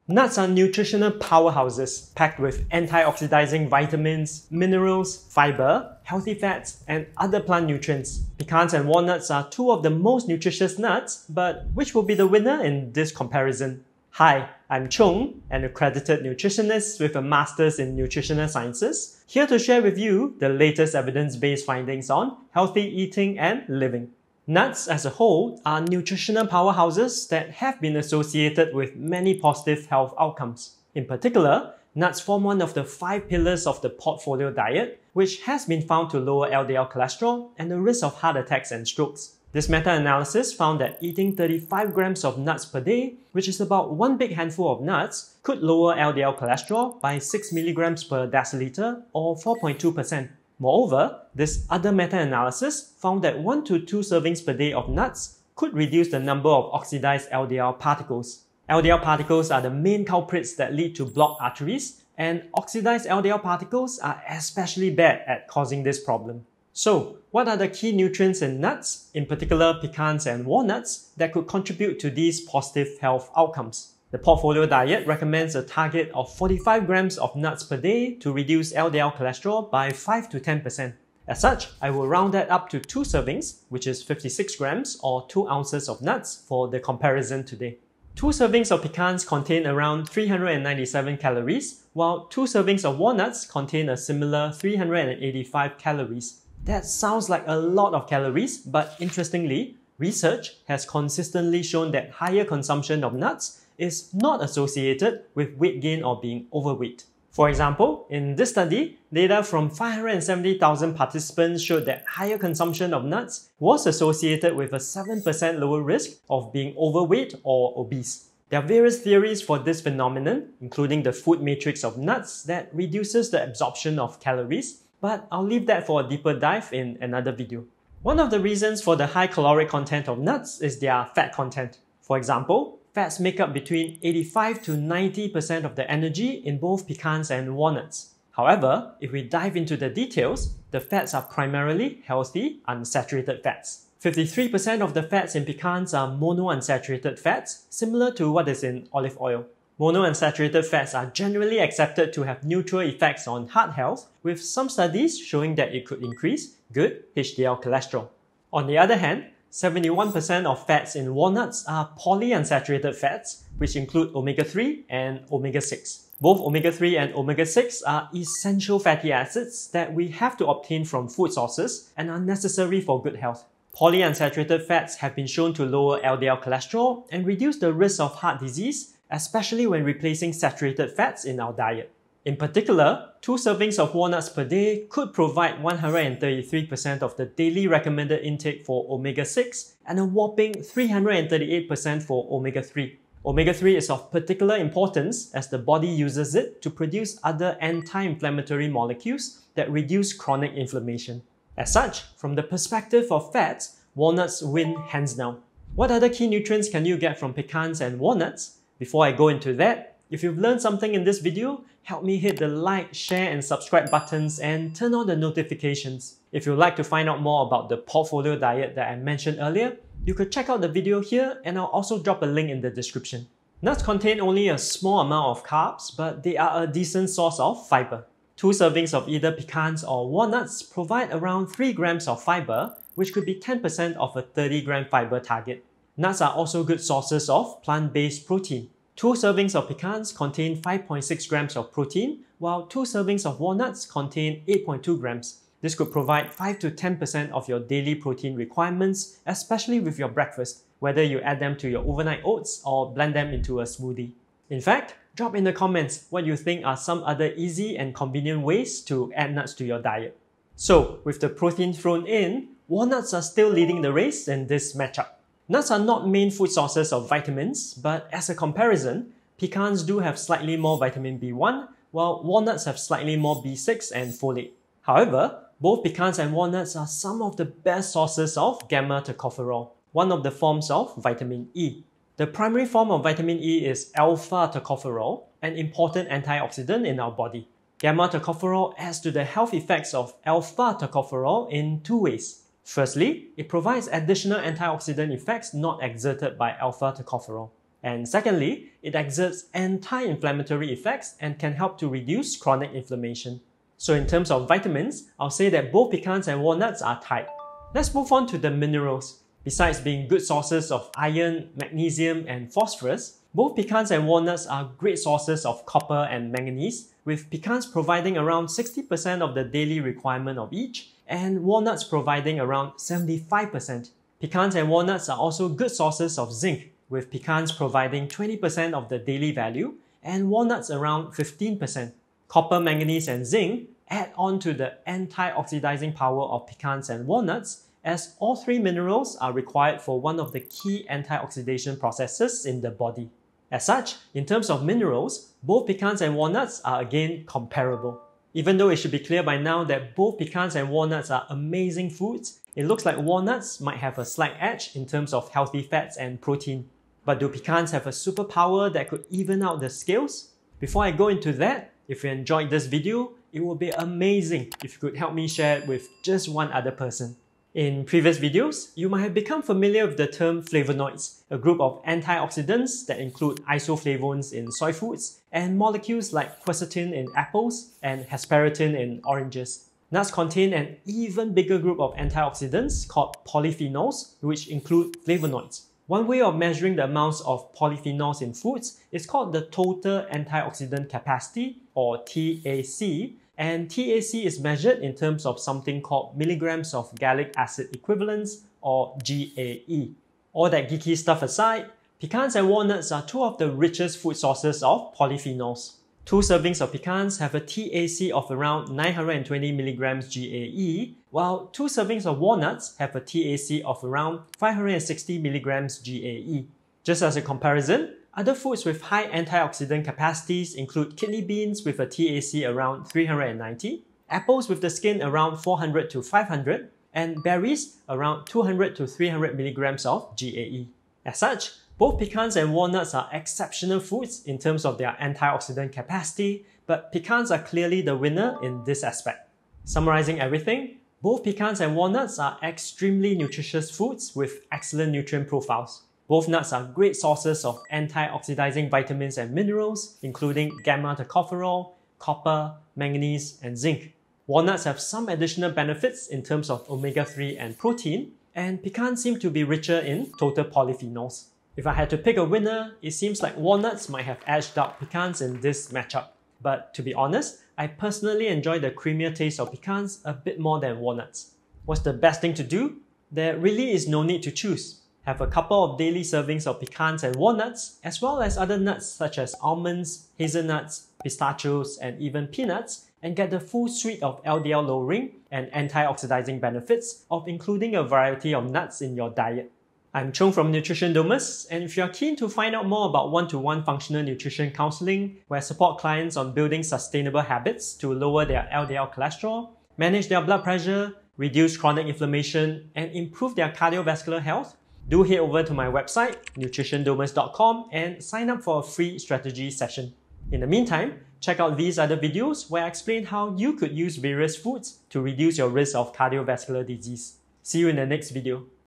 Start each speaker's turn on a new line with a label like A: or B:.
A: Nuts are nutritional powerhouses packed with antioxidizing vitamins, minerals, fiber, healthy fats, and other plant nutrients. Pecans and walnuts are two of the most nutritious nuts, but which will be the winner in this comparison? Hi, I'm Chung, an accredited nutritionist with a master's in nutritional sciences, here to share with you the latest evidence-based findings on healthy eating and living. Nuts as a whole are nutritional powerhouses that have been associated with many positive health outcomes. In particular, nuts form one of the 5 pillars of the portfolio diet, which has been found to lower LDL cholesterol and the risk of heart attacks and strokes. This meta-analysis found that eating 35 grams of nuts per day, which is about one big handful of nuts, could lower LDL cholesterol by 6 milligrams per deciliter or 4.2%. Moreover, this other meta-analysis found that 1 to 2 servings per day of nuts could reduce the number of oxidized LDL particles. LDL particles are the main culprits that lead to blocked arteries, and oxidized LDL particles are especially bad at causing this problem. So, what are the key nutrients in nuts, in particular pecans and walnuts, that could contribute to these positive health outcomes? The portfolio diet recommends a target of 45 grams of nuts per day to reduce LDL cholesterol by 5 to 10%. As such, I will round that up to 2 servings, which is 56 grams or 2 ounces of nuts for the comparison today. 2 servings of pecans contain around 397 calories, while 2 servings of walnuts contain a similar 385 calories. That sounds like a lot of calories, but interestingly, research has consistently shown that higher consumption of nuts is not associated with weight gain or being overweight. For example, in this study, data from 570,000 participants showed that higher consumption of nuts was associated with a 7% lower risk of being overweight or obese. There are various theories for this phenomenon, including the food matrix of nuts that reduces the absorption of calories, but I'll leave that for a deeper dive in another video. One of the reasons for the high caloric content of nuts is their fat content. For example, fats make up between 85 to 90% of the energy in both pecans and walnuts. However, if we dive into the details, the fats are primarily healthy, unsaturated fats. 53% of the fats in pecans are monounsaturated fats, similar to what is in olive oil. Monounsaturated fats are generally accepted to have neutral effects on heart health, with some studies showing that it could increase good HDL cholesterol. On the other hand, 71% of fats in walnuts are polyunsaturated fats, which include omega-3 and omega-6. Both omega-3 and omega-6 are essential fatty acids that we have to obtain from food sources and are necessary for good health. Polyunsaturated fats have been shown to lower LDL cholesterol and reduce the risk of heart disease, especially when replacing saturated fats in our diet. In particular, 2 servings of walnuts per day could provide 133% of the daily recommended intake for omega-6 and a whopping 338% for omega-3. Omega-3 is of particular importance as the body uses it to produce other anti-inflammatory molecules that reduce chronic inflammation. As such, from the perspective of fats, walnuts win hands down. What other key nutrients can you get from pecans and walnuts? Before I go into that, if you've learned something in this video, help me hit the like, share and subscribe buttons and turn on the notifications. If you'd like to find out more about the portfolio diet that I mentioned earlier, you could check out the video here and I'll also drop a link in the description. Nuts contain only a small amount of carbs, but they are a decent source of fiber. 2 servings of either pecans or walnuts provide around 3 grams of fiber, which could be 10% of a 30-gram fiber target. Nuts are also good sources of plant-based protein. 2 servings of pecans contain 5.6 grams of protein, while 2 servings of walnuts contain 8.2 grams. This could provide 5 to 10% of your daily protein requirements, especially with your breakfast, whether you add them to your overnight oats or blend them into a smoothie. In fact, drop in the comments what you think are some other easy and convenient ways to add nuts to your diet. So, with the protein thrown in, walnuts are still leading the race in this matchup. Nuts are not main food sources of vitamins, but as a comparison, pecans do have slightly more vitamin B1, while walnuts have slightly more B6 and folate. However, both pecans and walnuts are some of the best sources of gamma-tocopherol, one of the forms of vitamin E. The primary form of vitamin E is alpha-tocopherol, an important antioxidant in our body. Gamma-tocopherol adds to the health effects of alpha-tocopherol in 2 ways. Firstly, it provides additional antioxidant effects not exerted by alpha-tocopherol. And secondly, it exerts anti-inflammatory effects and can help to reduce chronic inflammation. So in terms of vitamins, I'll say that both pecans and walnuts are tight. Let's move on to the minerals. Besides being good sources of iron, magnesium, and phosphorus, both pecans and walnuts are great sources of copper and manganese, with pecans providing around 60% of the daily requirement of each, and walnuts providing around 75%. Pecans and walnuts are also good sources of zinc, with pecans providing 20% of the daily value, and walnuts around 15%. Copper, manganese, and zinc add on to the antioxidizing power of pecans and walnuts, as all three minerals are required for one of the key antioxidation processes in the body. As such, in terms of minerals, both pecans and walnuts are again comparable. Even though it should be clear by now that both pecans and walnuts are amazing foods, it looks like walnuts might have a slight edge in terms of healthy fats and protein. But do pecans have a superpower that could even out the scales? Before I go into that, if you enjoyed this video, it would be amazing if you could help me share it with just one other person. In previous videos, you might have become familiar with the term flavonoids, a group of antioxidants that include isoflavones in soy foods and molecules like quercetin in apples and hesperetin in oranges. Nuts contain an even bigger group of antioxidants called polyphenols, which include flavonoids. One way of measuring the amounts of polyphenols in foods is called the total antioxidant capacity, or TAC, and TAC is measured in terms of something called milligrams of gallic acid equivalents, or GAE. All that geeky stuff aside, pecans and walnuts are two of the richest food sources of polyphenols. 2 servings of pecans have a TAC of around 920 milligrams GAE, while 2 servings of walnuts have a TAC of around 560 milligrams GAE. Just as a comparison, other foods with high antioxidant capacities include kidney beans with a TAC around 390, apples with the skin around 400 to 500, and berries around 200 to 300 milligrams of GAE. As such, both pecans and walnuts are exceptional foods in terms of their antioxidant capacity, but pecans are clearly the winner in this aspect. Summarizing everything, both pecans and walnuts are extremely nutritious foods with excellent nutrient profiles. Both nuts are great sources of antioxidizing vitamins and minerals, including gamma-tocopherol, copper, manganese, and zinc. Walnuts have some additional benefits in terms of omega-3 and protein, and pecans seem to be richer in total polyphenols. If I had to pick a winner, it seems like walnuts might have edged out pecans in this matchup. But to be honest, I personally enjoy the creamier taste of pecans a bit more than walnuts. What's the best thing to do? There really is no need to choose. Have a couple of daily servings of pecans and walnuts, as well as other nuts such as almonds, hazelnuts, pistachios, and even peanuts, and get the full suite of LDL lowering and antioxidizing benefits of including a variety of nuts in your diet. I'm Chung from Nutrition Domus, and if you are keen to find out more about one-to-one functional nutrition counseling, where I support clients on building sustainable habits to lower their LDL cholesterol, manage their blood pressure, reduce chronic inflammation, and improve their cardiovascular health, do head over to my website, nutritiondomus.com, and sign up for a free strategy session. In the meantime, check out these other videos where I explain how you could use various foods to reduce your risk of cardiovascular disease. See you in the next video.